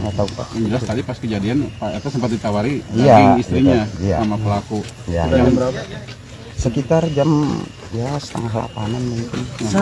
nggak tahu Pak. Yang jelas tadi pas kejadian Pak RT sempat ditawari Iya, daging istrinya iya. sama pelaku. Ya, Jam berapa? Sekitar jam ya 7:30 mungkin.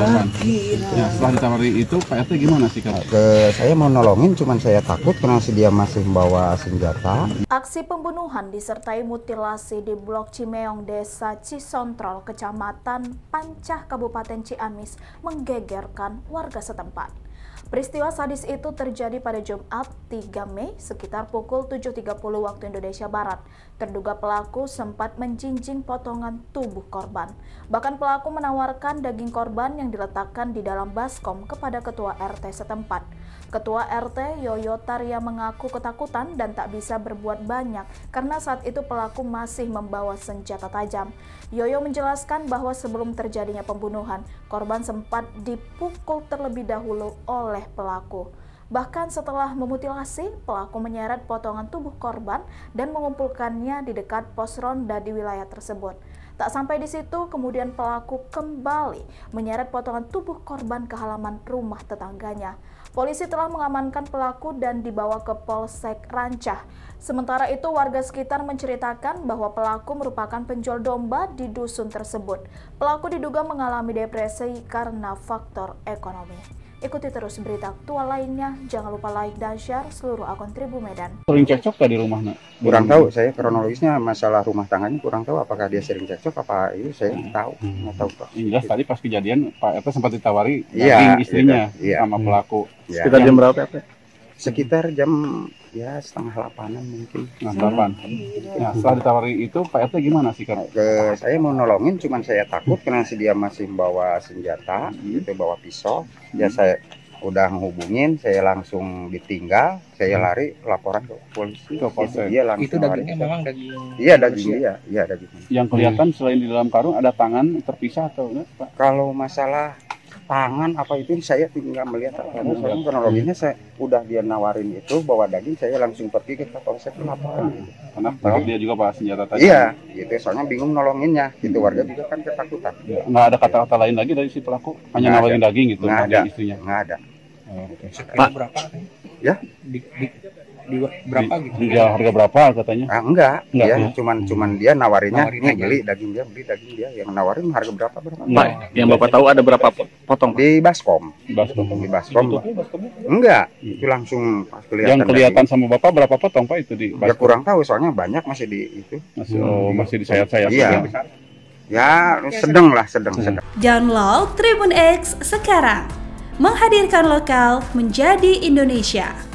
Ya, setelah ditawari itu Pak RT gimana sih Kak? Saya mau nolongin, cuman saya takut karena dia masih membawa senjata. Aksi pembunuhan disertai mutilasi di Blok Cimeong, Desa Cisontrol, Kecamatan Pancah, Kabupaten Ciamis menggegerkan warga setempat. Peristiwa sadis itu terjadi pada Jumat 3 Mei sekitar pukul 7.30 waktu Indonesia Barat. Terduga pelaku sempat menjinjing potongan tubuh korban. Bahkan pelaku menawarkan daging korban yang diletakkan di dalam baskom kepada ketua RT setempat. Ketua RT Yoyo Tarya mengaku ketakutan dan tak bisa berbuat banyak karena saat itu pelaku masih membawa senjata tajam. Yoyo menjelaskan bahwa sebelum terjadinya pembunuhan, korban sempat dipukul terlebih dahulu oleh pelaku. Bahkan setelah memutilasi, pelaku menyeret potongan tubuh korban dan mengumpulkannya di dekat pos ronda di wilayah tersebut. Tak sampai di situ, kemudian pelaku kembali menyeret potongan tubuh korban ke halaman rumah tetangganya. Polisi telah mengamankan pelaku dan dibawa ke Polsek Rancah. Sementara itu, warga sekitar menceritakan bahwa pelaku merupakan penjual domba di dusun tersebut. Pelaku diduga mengalami depresi karena faktor ekonomi. Ikuti terus berita aktual lainnya. Jangan lupa like dan share seluruh akun Tribun Medan. Sering cekcok gak di rumahnya? Kurang tahu, saya kronologisnya masalah rumah tangganya kurang tahu. Apakah dia sering cekcok apa itu saya nggak tahu Pak. Yang jelas tadi pas kejadian Pak RT sempat ditawari Iya, daging istrinya iya. sama pelaku. Ya. Sekitar jam berapa Pak? Sekitar jam ya 7:30 mungkin. Nah, 8. Nah, setelah ditawari itu Pak RT gimana sih Kak? Saya mau nolongin, cuman saya takut karena dia masih membawa senjata, itu bawa pisau. Ya saya udah menghubungin, saya langsung ditinggal, saya lari laporan ke polisi. Ke polsek. Dia langsung Itu dagingnya memang daging. Iya daging dia, iya daging. Yang kelihatan selain di dalam karung ada tangan terpisah atau enggak Pak? Kalau masalah tangan apa itu saya tinggal melihat karena soalnya kronologinya saya udah dia nawarin itu bawa daging, saya langsung pergi ke polsek laporan gitu. Karena takut dia juga bawa senjata tajam. Iya, gitu. Soalnya bingung nolonginnya. Gitu warga juga kan ketakutan. Ya, nggak ada kata-kata lain lagi dari si pelaku, hanya Nggak nawarin ada. daging gitu Nggak dari ada. istrinya. Nggak ada. Oh, oke. Pak, berapa? Ya? Di berapa gitu? Jual harga berapa katanya? Enggak, Enggak, ya. ya. Cuman dia nawarinnya, Nawarin nih aja. beli daging dia. Yang nawarin harga berapa? Pak, yang Bapak tahu ada berapa potong? Di baskom. Baskom. Di baskom. Enggak, itu langsung pas kelihatan. Yang kelihatan sama Bapak berapa potong Pak itu di Ya kurang tahu, soalnya banyak masih di itu. masih di sayap-sayap. Iya. Ya, sedang. Download Tribun X sekarang. Menghadirkan lokal menjadi Indonesia.